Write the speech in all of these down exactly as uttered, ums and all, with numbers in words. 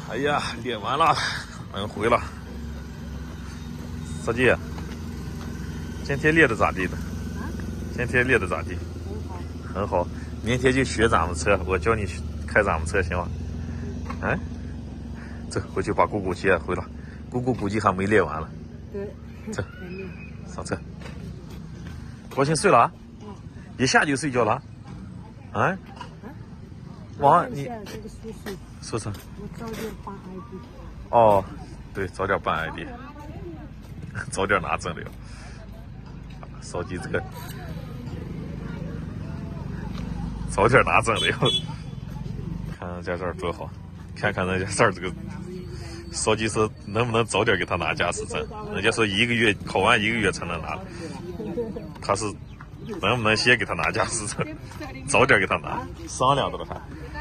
哎呀，练完了，能回了。小姐，今天练的咋地的？今天练的咋地？很好，明天就学咱们车，我教你开咱们车行吗？哎，走，回去把姑姑接回来。姑姑估计还没练完了。 对。 走，上车。高兴睡了啊？一下就睡觉了？啊？王，你说啥？ 我早点办 I D。 哦，对，早点办 I D， 早点拿证了。手机这个。早点拿证了，看人家这儿多好，看看人家这儿这个手机是能不能早点给他拿驾驶证？人家说一个月考完一个月才能拿，他是能不能先给他拿驾驶证？早点给他拿，商量的了还。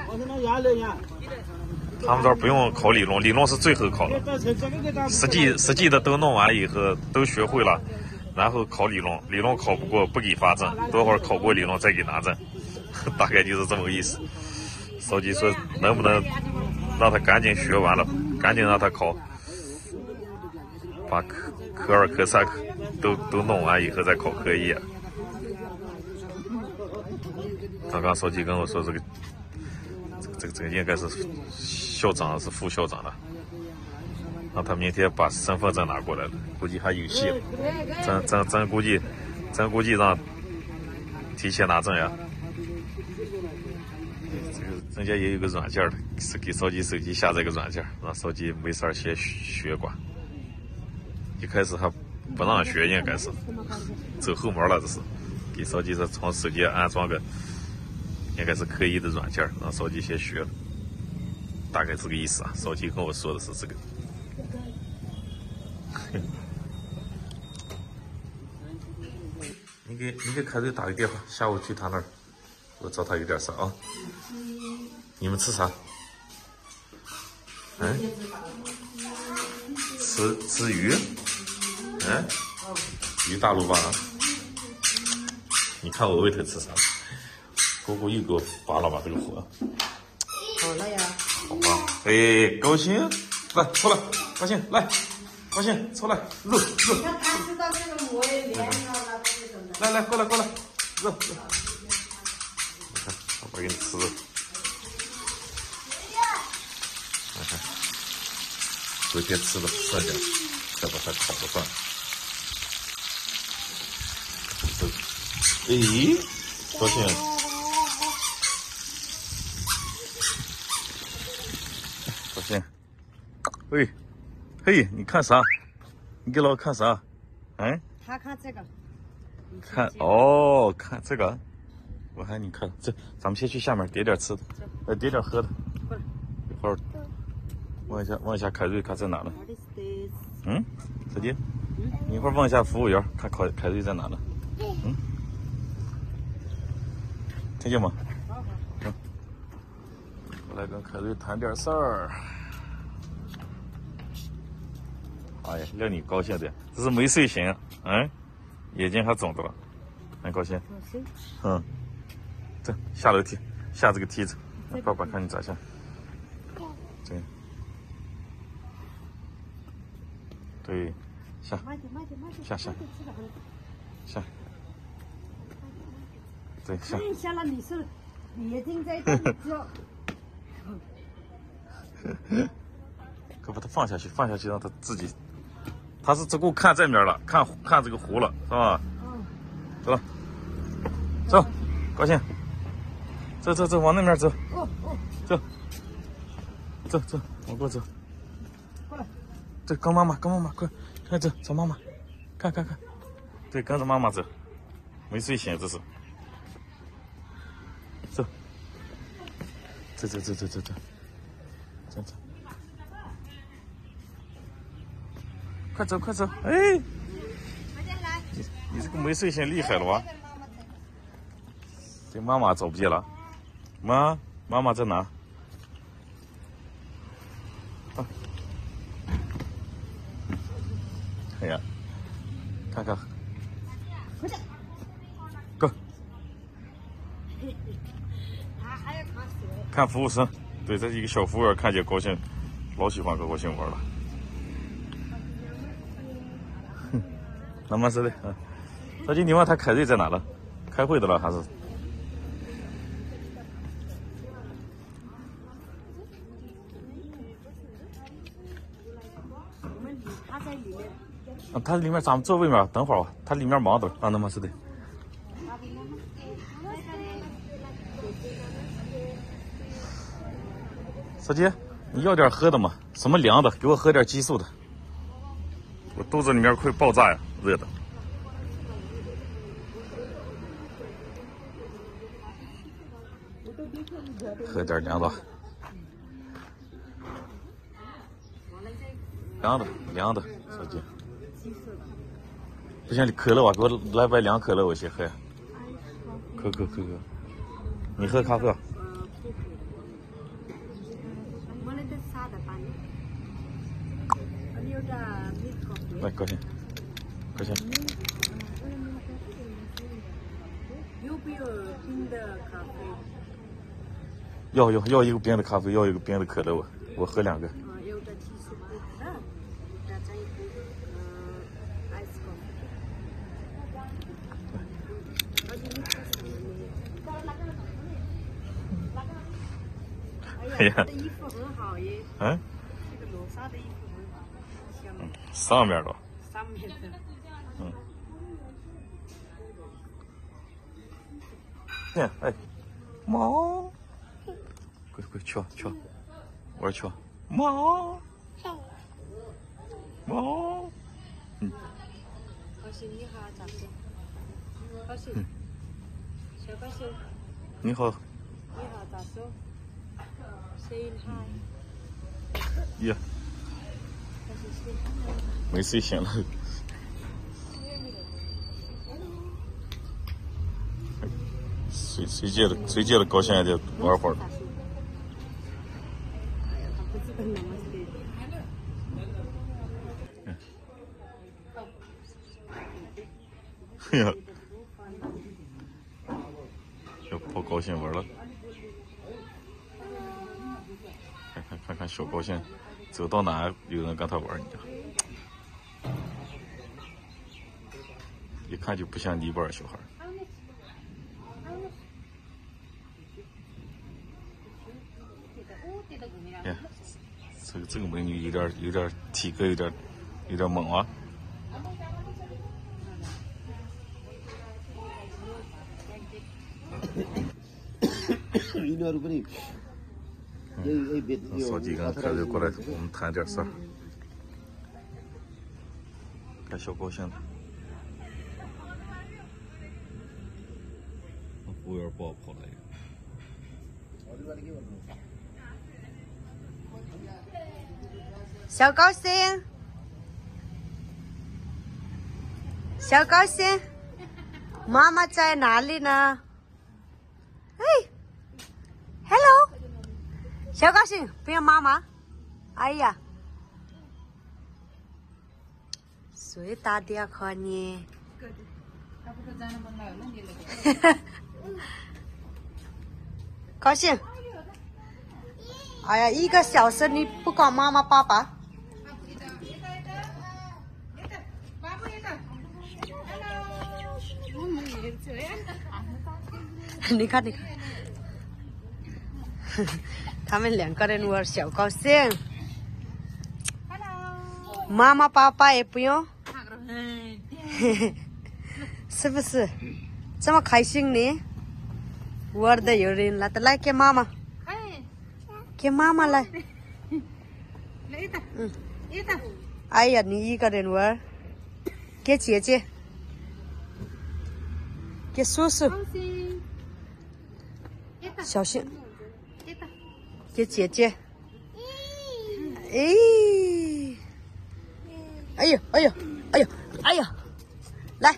他们这儿不用考理论，理论是最后考的，实际实际的都弄完了以后都学会了，然后考理论，理论考不过不给发证，多会儿考过理论再给拿证。大概就是这么个意思。手机说能不能让他赶紧学完了，赶紧让他考，把科科二、科三都都弄完以后再考科一。刚刚手机跟我说这个，这个这个这个应该是校长是副校长了，让他明天把身份证拿过来了，估计还有戏了。真真真估计，真估计让提前拿证呀。人家也有个软件的，是给手机手机下载个软件，让手机没事先学过。一开始还不让学，应该是走后门了，这是给手机上从手机安装个，应该是科一的软件，让手机先学。大概这个意思啊，手机跟我说的是这个。你给你给凯瑞打个电话，下午去他那儿，我找他有点事啊。你们吃啥？嗯？吃吃鱼？嗯？鱼大陆吧？你看我喂它吃啥？姑姑又给我拔了把这个火。 好了呀。 好吧。哎，高兴，来出来，高兴来，高兴出来，肉肉。 你看他知道这个馍也连上了， 来来过来过来，肉肉。你看，我给你吃肉。昨天吃的剩下，再把它烤了饭。咦，高兴！高兴！喂，嘿，你看啥？你给老看啥？嗯？ 他看这个。 看哦，看这个。我喊你看这，咱们先去下面点点吃的，呃，点点喝的。一会儿。问一下，问一下凯瑞，看在哪呢？嗯，小姐，你一会儿问一下服务员，看凯凯瑞在哪呢？嗯，听见吗？嗯，我来跟凯瑞谈点事儿。哎呀，让你高兴的，这是没睡醒，嗯，眼睛还肿着了，很高兴。嗯，走，下楼梯，下这个梯子，爸爸看你咋下。对。对，下，下下，下，对下。 太下了，你是眼睛在动作。 可把它放下去，放下去让它自己，它是只顾看这面了，看看这个湖了，是吧？嗯。走了，走，高兴，走走走，往那边走。哦哦。走，走走，往过走。对，跟妈妈，跟妈妈，快，快走，找妈妈，看看看，对，跟着妈妈走，没睡醒这是，走，走走走走走走，走走，快走快走，哎，你你这个没睡醒厉害了哇，这妈妈找不见了，妈，妈妈在哪？哎呀，看看，go，看服务生，对，这是一个小服务员，看见高兴， 老喜欢高高兴玩了。哼，那么是的，嗯。那今天晚上他凯瑞在哪了？开会的了还是？ 他在里面。 啊，他里面咱们坐外面，等会儿啊，他里面忙着啊，那么是的。小姐，你要点喝的吗？什么凉的？给我喝点激素的。我肚子里面快爆炸呀，热的。喝点凉的。凉的，凉的，小姐。不行，你可乐吧，给我来杯凉可乐，我先喝。可可可可，你喝咖啡啊？来，高兴，高兴。 有没有冰的咖啡？ 要要要一个冰的咖啡，要一个冰的可乐，我我喝两个。 有个提速的，再加一杯呃 ice coffee。哎呀，他的衣服很好耶。 嗯。 这个罗莎的衣服很好。 嗯，上面的。 上面的。 嗯。哎哎，猫。快快去去，玩去，猫，猫，嗯。 高兴你好，早上。高兴。小高兴。 你好。 你好，早上。Say hi。 耶。没睡醒了。随随借的随借的高兴一点，玩会儿。哎呀，小宝高兴玩了。看看看看小高兴，走到哪有人跟他玩，你知道？一看就不像泥巴儿小孩。哎，这个这个美女有点有点体格有点有点猛啊。嗯，扫几根开水过来，我们谈点事儿。看小高兴的。服务员帮我跑来一个。 小高兴，小高兴，妈妈在哪里呢？哎 ，Hello， 小高兴，不要妈妈。哎呀，谁打电话呢？高兴。哎呀，一个小时你不搞妈妈爸爸？你看，你看，他们两个人玩小高兴。妈妈爸爸也不用，是不是？这么开心呢？玩的有人来的，来给妈妈，给妈妈来。嗯，哎呀，你一个人玩，给姐姐，给叔叔。小心，给姐姐。哎，哎呦，哎呦，哎呦，哎呦，来，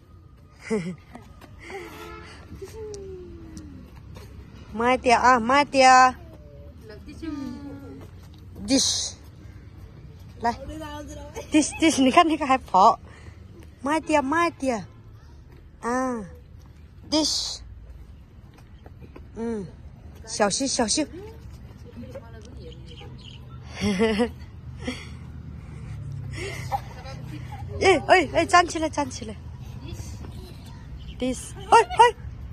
慢点啊，慢点。dish， 来 ，dish dish， 你看那个还跑，慢点慢点，啊 ，dish。嗯，小心小心。 ए ओइ ए जान्छेले जान्छेले दिस ओइ ओइ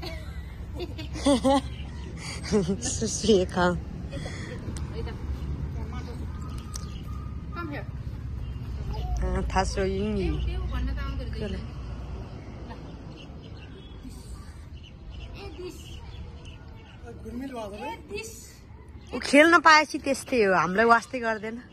सुसुए खाऊ他说英语。过来。ऊ खेल्न पाएपछि त्यस्तै हो हामीलाई वास्तै गर्दैन